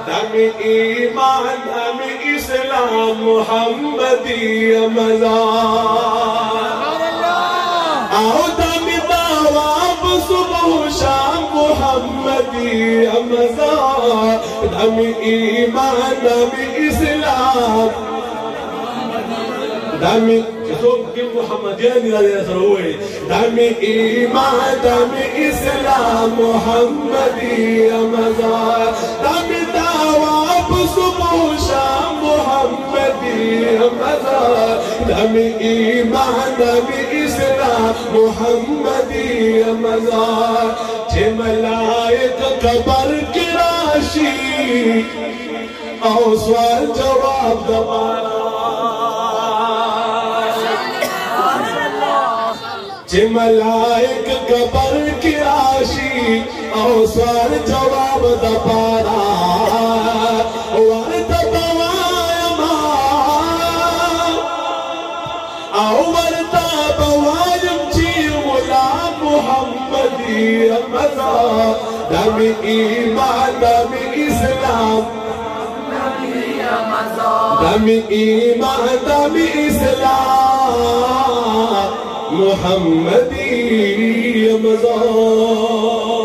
दम ईमान दम इस्लाम मुहम्मदी मज़ार। आओ दम दावाब सुबह शाम मुहम्मदी मज़ार। दम ईमान दम इस्लाम दम दम ईमान दम इस्लाम मुहम्मदी मज़ार। दम दावाब सुबह शाम मुहम्मदी मज़ार। दम ईमान दम इस्लाम मुहम्मदी मज़ार। जे मलाइक कबर की राशि और सवाल जवाब दबारा। जे मलाइक कबर की राशि और सवाल जवाब दबारा। वर दबाया आओ वरता बवायम जी मुला मुहम्मदी मज़ार। दम ईमान दम इस्लाम दम ईमान दम इस्लाम मुहम्मदी मज़ार।